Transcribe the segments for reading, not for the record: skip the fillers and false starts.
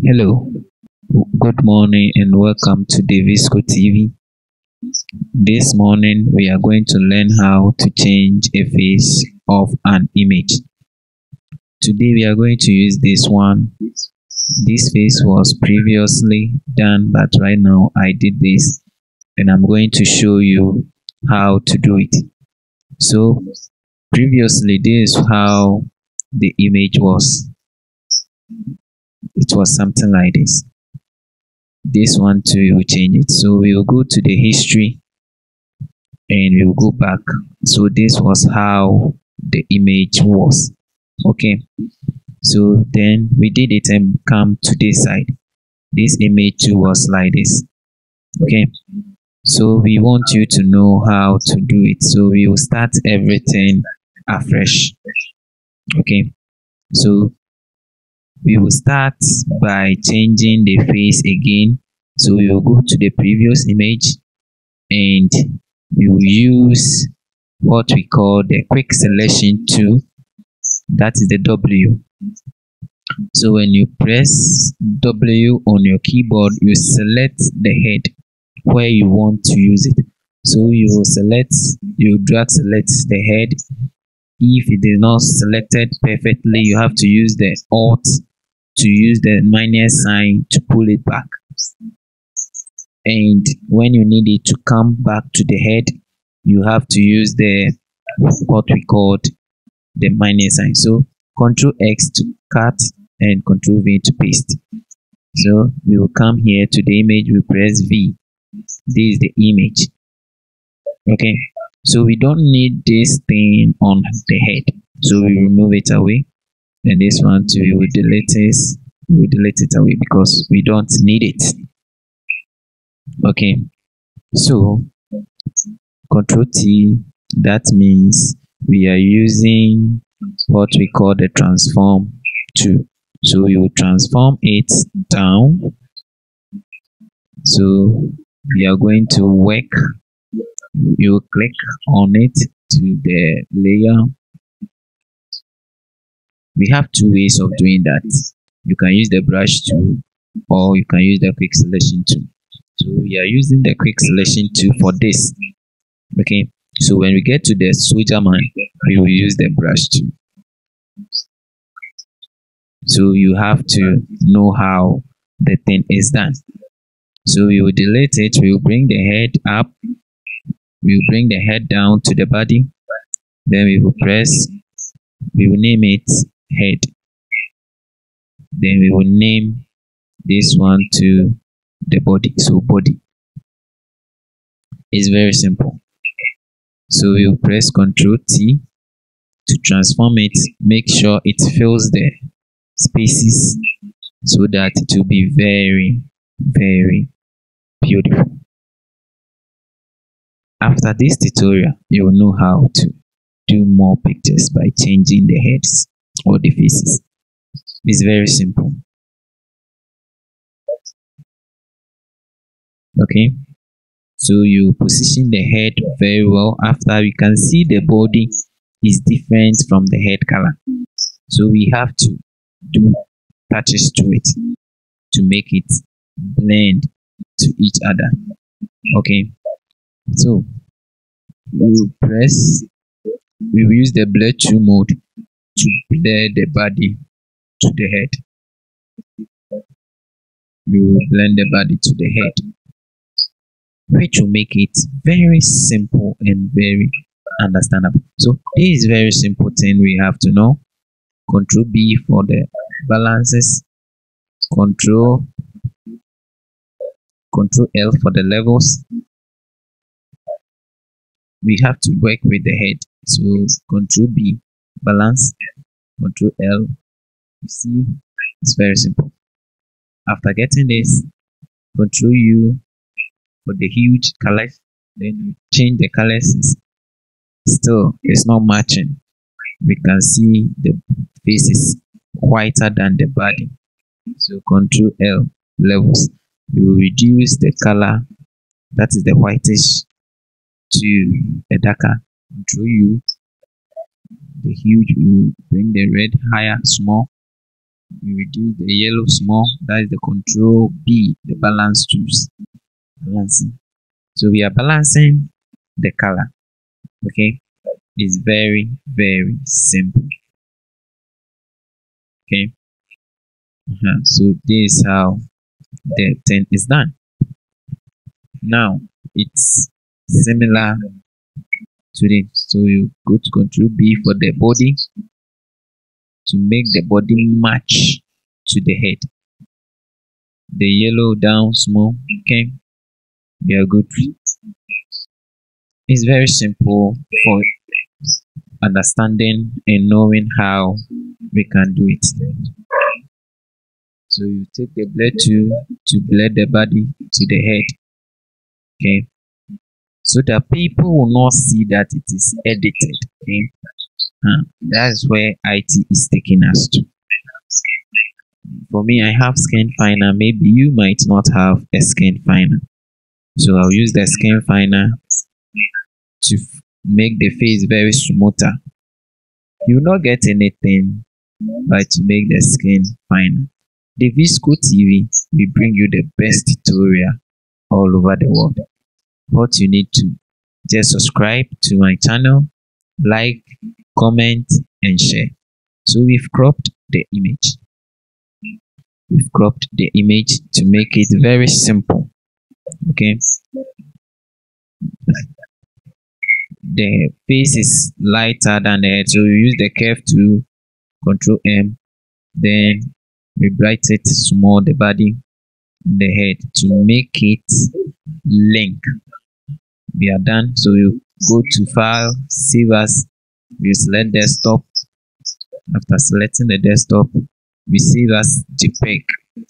Hello, good morning, and welcome to Davisco TV. This morning, we are going to learn how to change a face of an image. Today, we are going to use this one. This face was previously done, but right now I did this, and I'm going to show you how to do it. So, previously, this is how the image was. It was something like this. This one too, we will change it. So we will go to the history and we will go back. So this was how the image was. Okay, so then we did it and come to this side. This image too was like this. Okay, so we want you to know how to do it. So we will start everything afresh. Okay, so we will start by changing the face again. So we will go to the previous image and we will use what we call the quick selection tool, that is the W. So when you press W on your keyboard, you select the head where you want to use it. So you will select, you drag select the head. If it is not selected perfectly, you have to use the Alt to use the minus sign to pull it back. And when you need it to come back to the head, you have to use the what we called the minus sign. So Control X to cut and Control V to paste. So we will come here to the image, we press V. This is the image. Okay, so we don't need this thing on the head, so we remove it away. And this one too, we will delete this. We will delete it away because we don't need it. Okay, so Control T, that means we are using what we call the transform tool. So we will transform it down. So we are going to work. You click on it to the layer. We have two ways of doing that. You can use the brush tool or you can use the quick selection tool. So we are using the quick selection tool for this. Okay, so when we get to the soldier man, we will use the brush tool. So you have to know how the thing is done. So we will delete it, we will bring the head up, we will bring the head down to the body, then we will press, we will name it head, then we will name this one to the body. So body is very simple. So we will press Ctrl T to transform it. Make sure it fills the spaces so that it will be very beautiful. After this tutorial, you will know how to do more pictures by changing the heads or the faces. It's very simple. Okay, so you position the head very well. After, we can see the body is different from the head color, so we have to do touches to it to make it blend to each other. Okay, so we will use the blur tool mode to blur the body to the head. We will blend the body to the head, which will make it very simple and very understandable. So this is very simple thing we have to know. Control B for the balances, Control L for the levels. We have to work with the head. So Control B, balance, Control L. You see, it's very simple. After getting this, Control U for the huge colors. Then we change the colors. Still, it's not matching. We can see the face is whiter than the body. So Control L, levels. We will reduce the color, that is the whitish, to a darker. Control U, the huge, we will bring the red higher small. We reduce the yellow small. That is the control B, the balance tools. Balancing. So we are balancing the color. Okay. It's very, very simple. Okay. So this is how the thing is done. Now it's similar to this. So you go to control B for the body to make the body match to the head. The yellow down small. Okay. We are good. It's very simple for understanding and knowing how we can do it. So you take the blade tool to blend the body to the head. Okay. So that people will not see that it is edited. Okay. That's where IT is taking us to. For me, I have skin finer. Maybe you might not have a skin finer. So I'll use the skin finer to make the face very smoother. You will not get anything but to make the skin finer. The Visco TV will bring you the best tutorial all over the world. What you need to just subscribe to my channel, like, comment, and share. So we've cropped the image. We've cropped the image to make it very simple. Okay. The face is lighter than the head, so we use the curve to control M. Then we brighten it small the body and the head to make it link. We are done. So you go to file, save as. We select desktop. After selecting the desktop, we save as JPEG.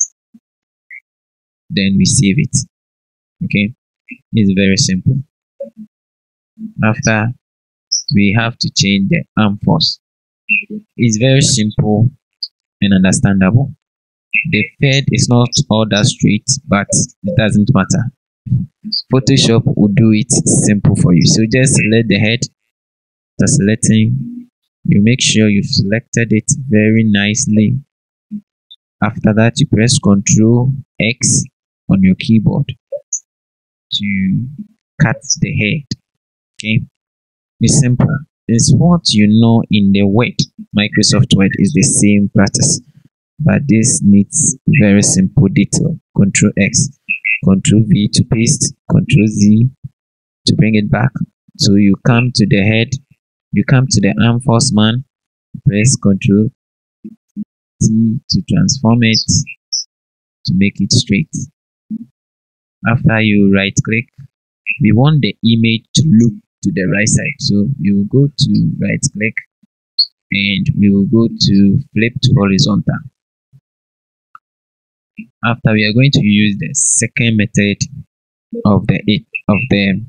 Then we save it. Okay, it's very simple. After, we have to change the arm force. It's very simple and understandable. The fade is not all that straight, but it doesn't matter. Photoshop will do it simple for you. So just select the head. After selecting, you make sure you've selected it very nicely. After that, you press Ctrl X on your keyboard to cut the head. Okay, it's simple. It's what you know in the Word. Microsoft Word is the same practice, but this needs very simple detail. Ctrl X, Ctrl V to paste, Ctrl Z to bring it back. So you come to the head, you come to the arm force man, press Ctrl T to transform it to make it straight. After you right click, we want the image to look to the right side. So you will go to right click and we will go to flip to horizontal. After, we are going to use the second method of the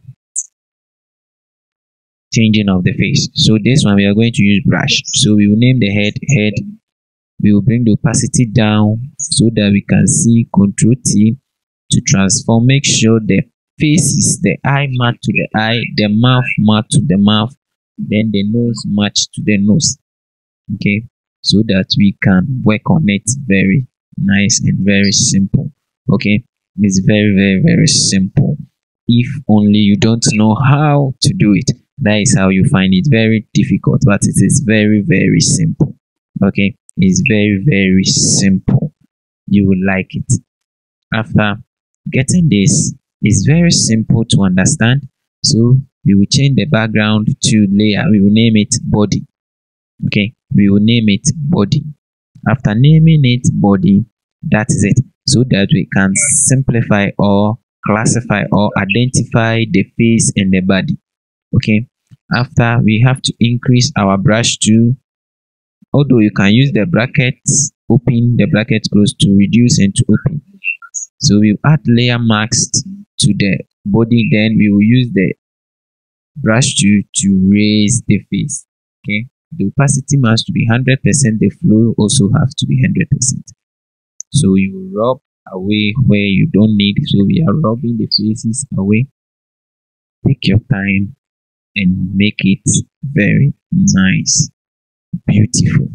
changing of the face. So this one we are going to use brush. So we will name the head. We will bring the opacity down so that we can see. Ctrl T to transform. Make sure the face is the eye match to the eye, the mouth match to the mouth, then the nose match to the nose. Okay, so that we can work on it very nice and very simple. Okay, it's very, very, very simple. If only you don't know how to do it, that is how you find it very difficult, but it is very, very simple. Okay, it's very, very simple. You will like it. After getting this, it's very simple to understand. So we will change the background to layer. We will name it body. Okay, we will name it body. After naming it body, that is it. So that we can simplify or classify or identify the face and the body. Okay, after, we have to increase our brush to, although you can use the brackets open, the bracket close, to reduce and to open. So we add layer masks to the body, then we will use the brush to raise the face. Okay, the opacity must to be 100%, the flow also have to be 100%. So you rub away where you don't need. So we are rubbing the faces away. Take your time and make it very nice, beautiful.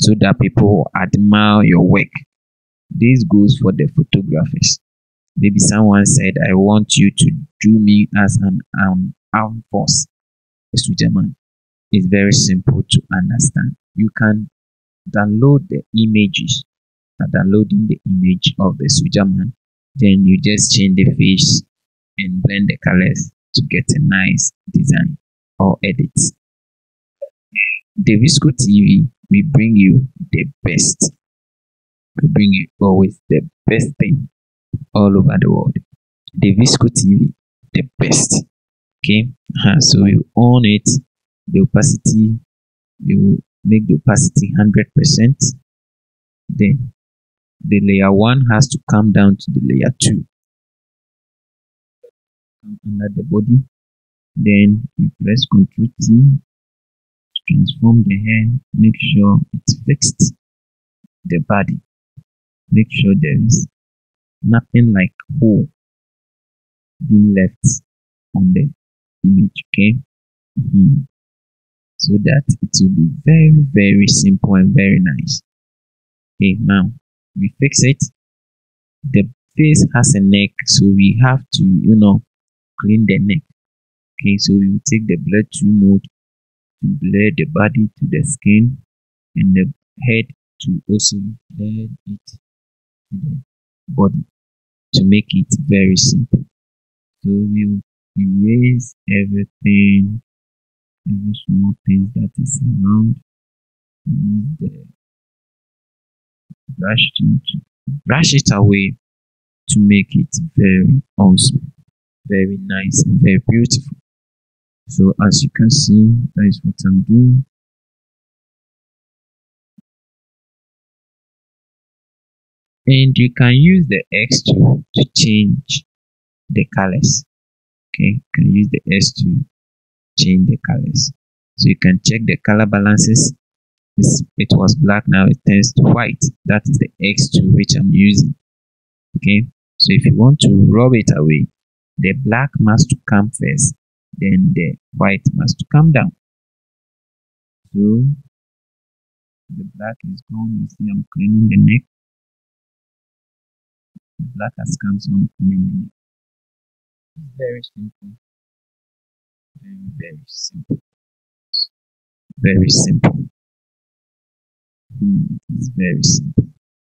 so that people admire your work. This goes for the photographers. Maybe someone said, I want you to do me as an armed force, a Sujaman. It's very simple to understand. You can download the images, downloading the image of the Sujaman, then you just change the face and blend the colors to get a nice design or edit. The Visco TV, we bring you the best. We bring you always the best thing all over the world. The Visco TV, the best. Okay, so you own it. The opacity, you make the opacity 100%. Then the layer 1 has to come down to the layer 2. Come under the body. Then you press Ctrl T to transform the hair. Make sure it's fixed. The body. Make sure there is nothing like hole being left on the image. Okay. So that it will be very, very simple and very nice. Okay, now we fix it. The face has a neck, so we have to, clean the neck. Okay, so we will take the blur to mode to blur the body to the skin and the head to also blur it to the body to make it very simple. So we will erase everything, every small things that is around. Use the brush to brush it away to make it very awesome, very nice and very beautiful. So as you can see, that is what I'm doing. And you can use the X tool to change the colors. Okay, you can use the S to change the colors. So you can check the color balances. It was black, now it turns to white. That is the X tool which I'm using. Okay, so if you want to rub it away, the black must come first, then the white must come down. So the black is gone. You see I'm cleaning the neck. The black has come, so I'm cleaning the neck. It's very simple. Very, very simple. Very simple. It's very simple.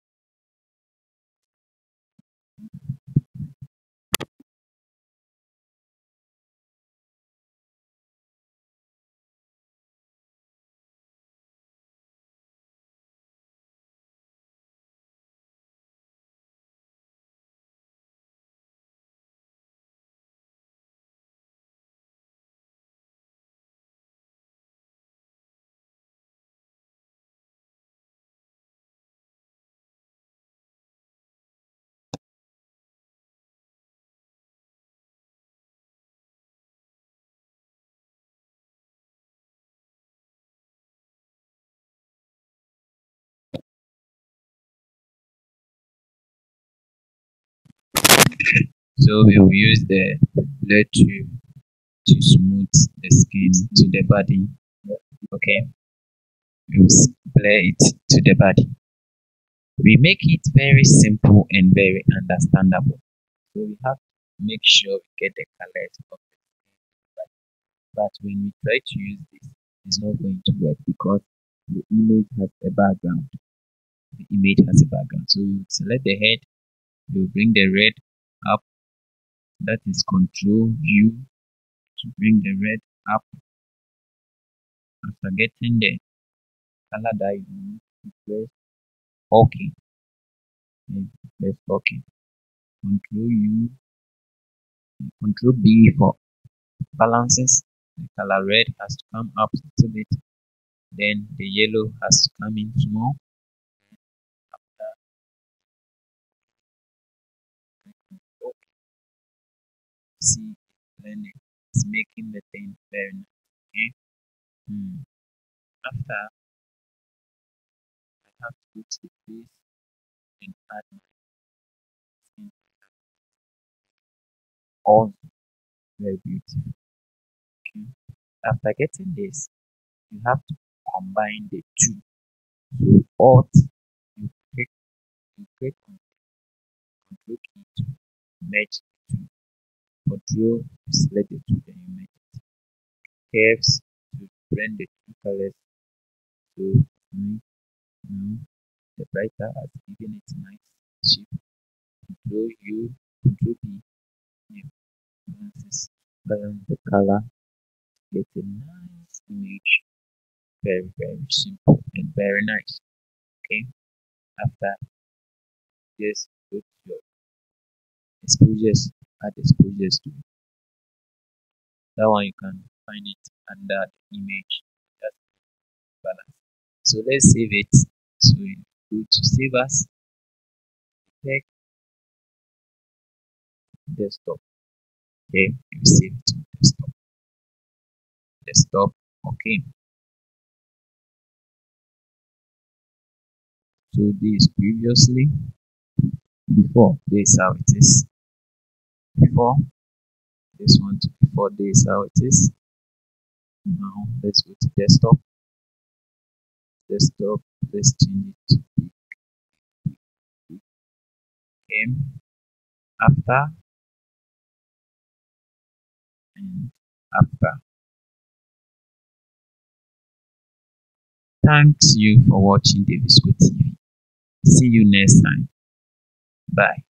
So we will use the blur to smooth the skin to the body. Okay, we will blur it to the body. We make it very simple and very understandable. So we have to make sure we get the colors of the body. But when we try to use this, it's not going to work because the image has a background. The image has a background. So we will select the head, we will bring the red up. That is Control U to bring the red up. After getting the color that you want, you press OK. Then press OK. Control U, Control B for balances. The color red has to come up a little bit. Then the yellow has to come in small. After OK, see blending. It's making the thing very nice. Okay. After I have to go to the face and add my skin. All very beautiful. Okay. After getting this, you have to combine the two. So Alt, you click, you click on Control key to merge the two. Control, you select the two, then you merge it. Curves to blend the two colors. So nice. Now the writer has given it nice shape. Control U, Control B, you balance the color, get a nice image. Very, very simple and very nice. Okay. After this, go to your exposures, add exposures to it. That one you can find it under the image. That's balance. So let's save it. So you go to save as text desktop. Okay, you save it to desktop. Desktop. Okay. So this previously, before this how it is. Before this one to before this how it is. Now let's go to desktop. Desktop. Let's change it to game after and after. Thanks you for watching Davisco TV. See you next time. Bye.